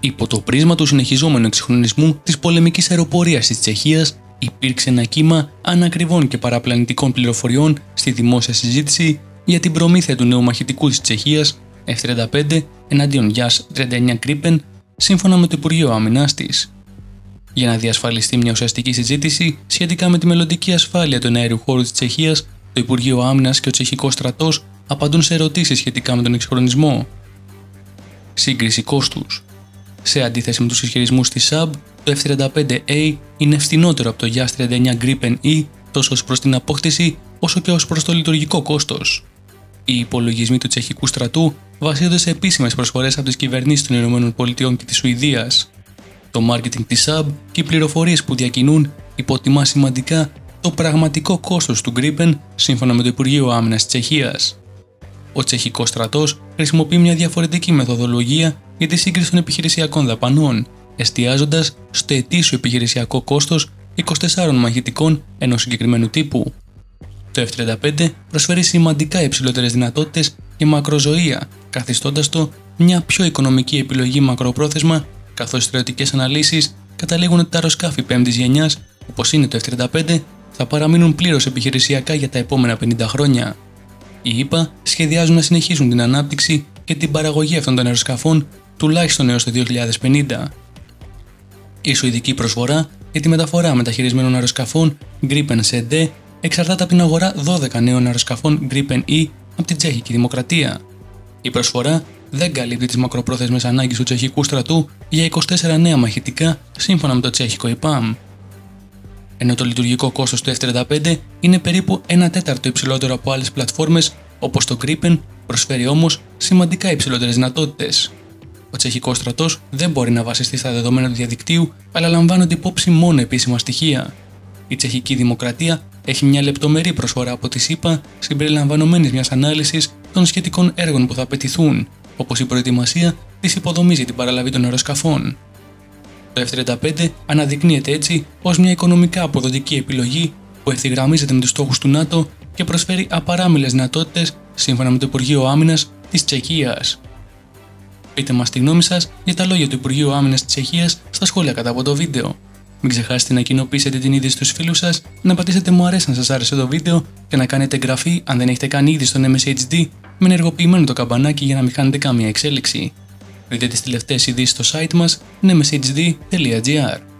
Υπό το πρίσμα του συνεχιζόμενου εξυγχρονισμού της πολεμικής αεροπορίας της Τσεχίας, υπήρξε ένα κύμα ανακριβών και παραπλανητικών πληροφοριών στη δημόσια συζήτηση για την προμήθεια του νέου μαχητικού της Τσεχίας F-35 εναντίον Jas-39 Gripen, σύμφωνα με το Υπουργείο Άμυνας της. Για να διασφαλιστεί μια ουσιαστική συζήτηση σχετικά με τη μελλοντική ασφάλεια του αέριου χώρου της Τσεχίας, το Υπουργείο Άμυνας και ο Τσεχικός στρατός απαντούν σε ερωτήσεις σχετικά με τον εξυγχρονισμό. Σύγκριση κόστους. Σε αντίθεση με τους ισχυρισμούς της ΣΑΜΠ, το F-35A είναι φθηνότερο από το Jas-39 Gripen E τόσο ως προς την απόκτηση όσο και ως προς το λειτουργικό κόστος. Οι υπολογισμοί του τσεχικού στρατού βασίζονται σε επίσημες προσφορές από τις κυβερνήσεις των ΗΠΑ και της Σουηδίας. Το μάρκετινγκ της ΣΑΜΠ και οι πληροφορίες που διακινούν υποτιμά σημαντικά το πραγματικό κόστος του Gripen σύμφωνα με το Υπουργείο Άμυνας της Τσεχίας. Ο τσεχικός στρατός χρησιμοποιεί μια διαφορετική μεθοδολογία για τη σύγκριση των επιχειρησιακών δαπανών, εστιάζοντας στο ετήσιο επιχειρησιακό κόστος 24 μαχητικών ενός συγκεκριμένου τύπου. Το F-35 προσφέρει σημαντικά υψηλότερες δυνατότητες και μακροζωία, καθιστώντας το μια πιο οικονομική επιλογή μακροπρόθεσμα, καθώς οι στρατιωτικές αναλύσεις καταλήγουν ότι τα αεροσκάφη πέμπτης γενιάς, όπως είναι το F-35, θα παραμείνουν πλήρως επιχειρησιακά για τα επόμενα 50 χρόνια. Οι ΗΠΑ σχεδιάζουν να συνεχίσουν την ανάπτυξη και την παραγωγή αυτών των αεροσκαφών τουλάχιστον έως το 2050. Η σουηδική προσφορά για τη μεταφορά μεταχειρισμένων αεροσκαφών Gripen CD εξαρτάται από την αγορά 12 νέων αεροσκαφών Gripen E από την Τσεχική Δημοκρατία. Η προσφορά δεν καλύπτει τις μακροπρόθεσμες ανάγκες του τσεχικού στρατού για 24 νέα μαχητικά σύμφωνα με το τσέχικο ΙΠΑΜ. Ενώ το λειτουργικό κόστος του F-35 είναι περίπου 1/4 υψηλότερο από άλλες πλατφόρμες, όπως το Gripen, προσφέρει όμως σημαντικά υψηλότερες δυνατότητες. Ο τσεχικός στρατός δεν μπορεί να βασιστεί στα δεδομένα του διαδικτύου, αλλά λαμβάνονται υπόψη μόνο επίσημα στοιχεία. Η Τσεχική Δημοκρατία έχει μια λεπτομερή προσφορά από τη ΣΥΠΑ, συμπεριλαμβανομένης μιας ανάλυσης των σχετικών έργων που θα απαιτηθούν, όπως η προετοιμασία της υποδομής για την παραλαβή των αεροσκαφών. Το F-35 αναδεικνύεται έτσι ως μια οικονομικά αποδοτική επιλογή που ευθυγραμμίζεται με τους στόχους του ΝΑΤΟ και προσφέρει απαράμιλες δυνατότητες σύμφωνα με το Υπουργείο Άμυνας της Τσεχίας. Πείτε μας τη γνώμη σας για τα λόγια του Υπουργείου Άμυνας της Τσεχίας στα σχόλια κάτω από το βίντεο. Μην ξεχάσετε να κοινοποιήσετε την είδηση στους φίλους σας, να πατήσετε μου αρέσει αν σας άρεσε το βίντεο και να κάνετε εγγραφή αν δεν έχετε κάνει ήδη στον MSHD με ενεργοποιημένο το καμπανάκι για να μην χάνετε καμία εξέλιξη. Δείτε τις τελευταίες ειδήσεις στο site μας mshd.gr.